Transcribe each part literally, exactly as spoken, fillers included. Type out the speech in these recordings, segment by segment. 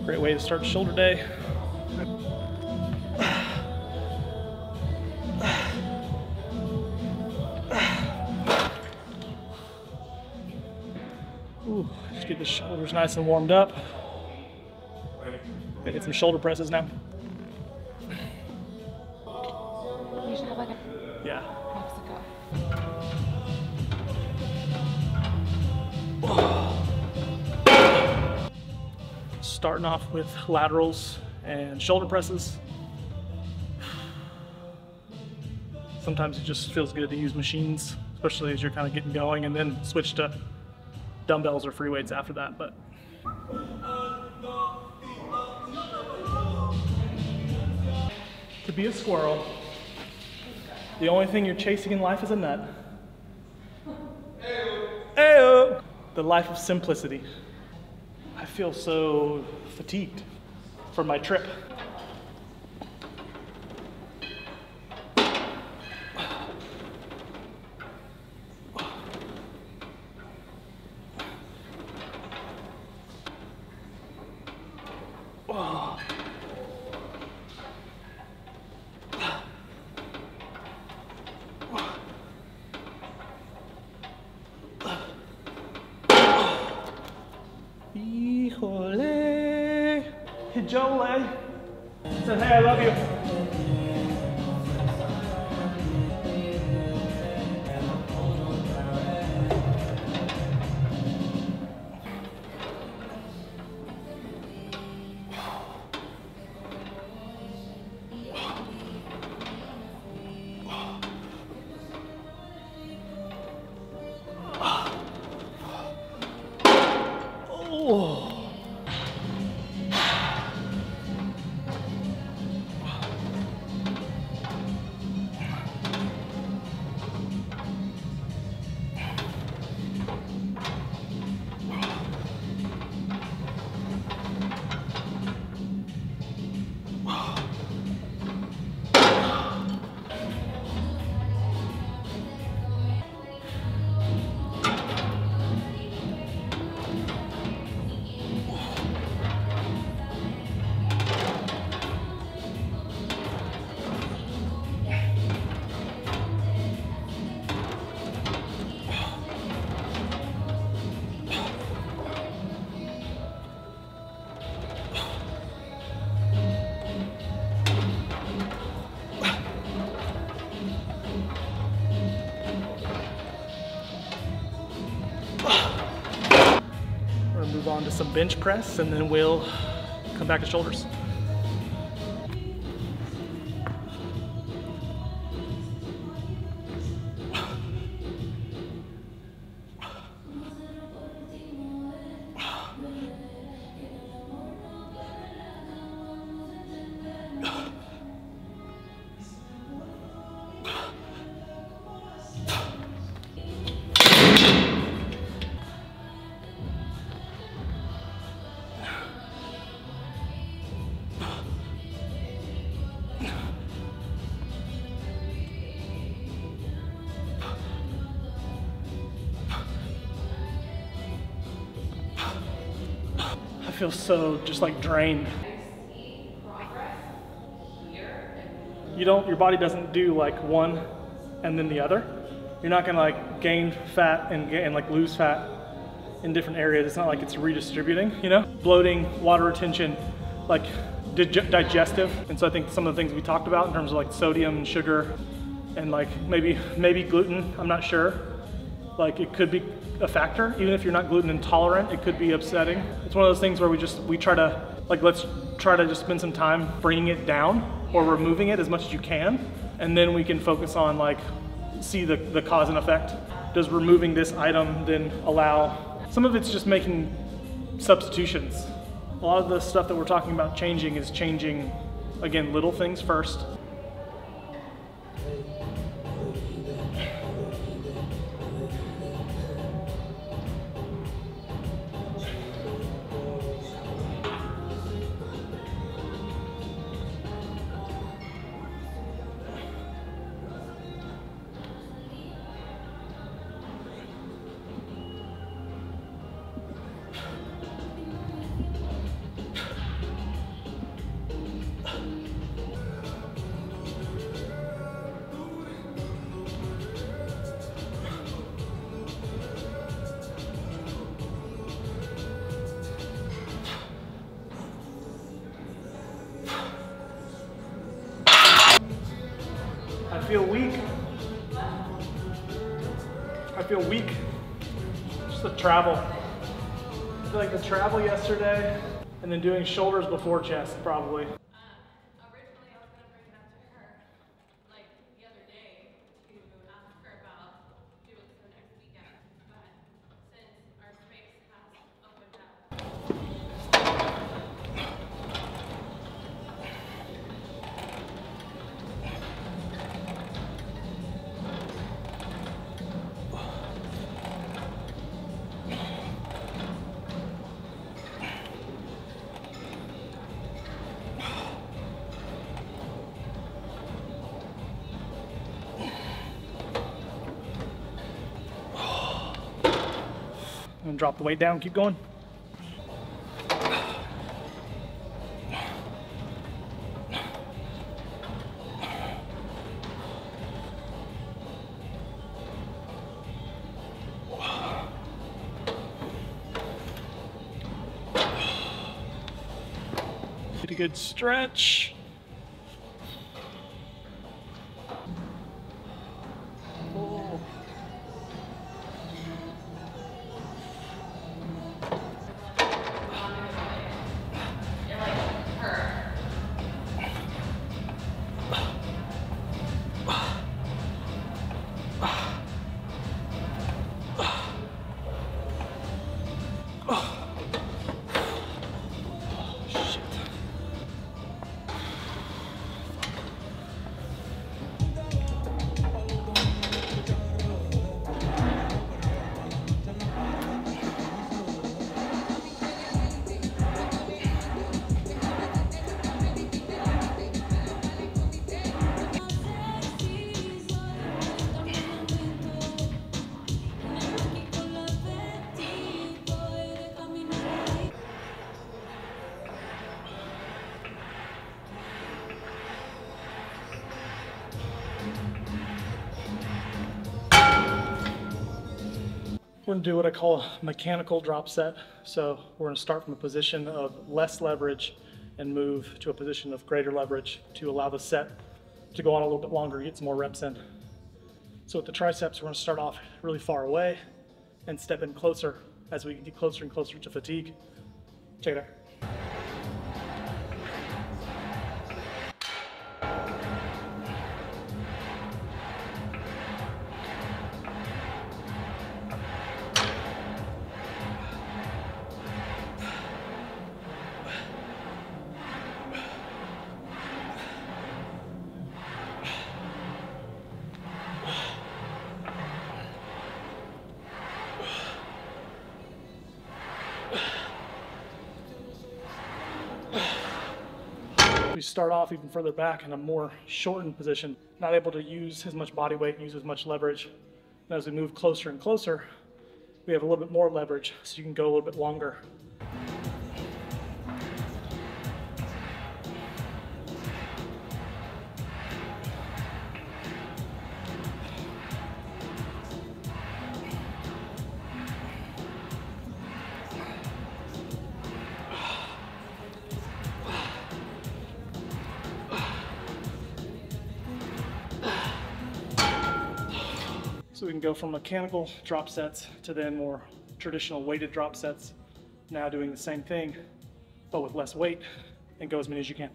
Great way to start shoulder day. Ooh, just get the shoulders nice and warmed up. Gonna hit some shoulder presses now. You should have like a Yeah. Starting off with laterals and shoulder presses. Sometimes it just feels good to use machines, especially as you're kind of getting going, and then switch to dumbbells or free weights after that. But to be a squirrel, the only thing you're chasing in life is a nut. Ayo! The life of simplicity. I feel so fatigued from my trip. Oh. Híjole. Hijole. Said, hey, I love you. Oh. We're gonna move on to some bench press, and then we'll come back to shoulders. I feel so just like drained. You don't, your body doesn't do like one and then the other. You're not gonna like gain fat and, and like lose fat in different areas. It's not like it's redistributing, you know? Bloating, water retention, like dig digestive. And so I think some of the things we talked about in terms of like sodium and sugar and like maybe, maybe gluten, I'm not sure. Like it could be a factor, even if you're not gluten intolerant, it could be upsetting. It's one of those things where we just, we try to, like let's try to just spend some time bringing it down or removing it as much as you can. And then we can focus on like, see the, the cause and effect. Does removing this item then allow, some of it's just making substitutions. A lot of the stuff that we're talking about changing is changing, again, little things first. feel weak. I feel weak. Just the travel. I feel like the travel yesterday and then doing shoulders before chest probably. And drop the weight down, keep going. Get a good stretch. Oh. We're gonna do what I call a mechanical drop set. So we're gonna start from a position of less leverage and move to a position of greater leverage to allow the set to go on a little bit longer, get some more reps in. So with the triceps, we're gonna start off really far away and step in closer as we get closer and closer to fatigue. Check it out. We start off even further back in a more shortened position, not able to use as much body weight, use as much leverage. And as we move closer and closer, we have a little bit more leverage, so you can go a little bit longer. So we can go from mechanical drop sets to then more traditional weighted drop sets. Now doing the same thing, but with less weight, and go as many as you can.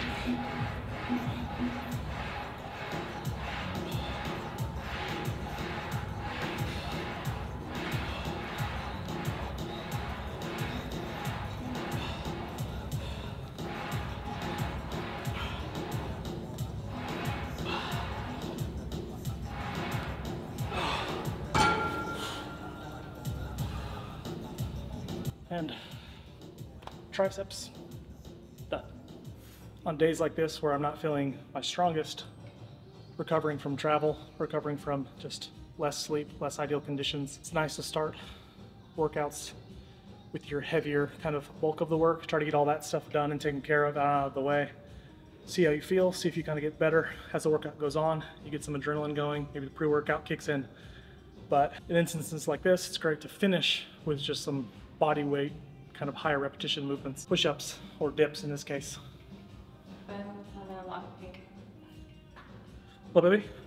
And triceps done. On days like this where I'm not feeling my strongest, recovering from travel, recovering from just less sleep, less ideal conditions, it's nice to start workouts with your heavier kind of bulk of the work, try to get all that stuff done and taken care of out of the way. See how you feel, see if you kind of get better as the workout goes on. You get some adrenaline going, maybe the pre-workout kicks in. But in instances like this, it's great to finish with just some body weight, kind of higher repetition movements, push-ups or dips in this case. Well, baby?